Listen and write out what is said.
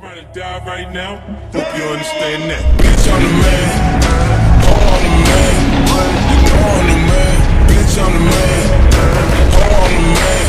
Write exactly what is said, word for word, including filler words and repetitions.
trying to die right now. Hope you understand that. Bitch, I'm the man. Oh, I'm the man. You know I'm the man. Bitch, I'm the man. Oh, I'm the man.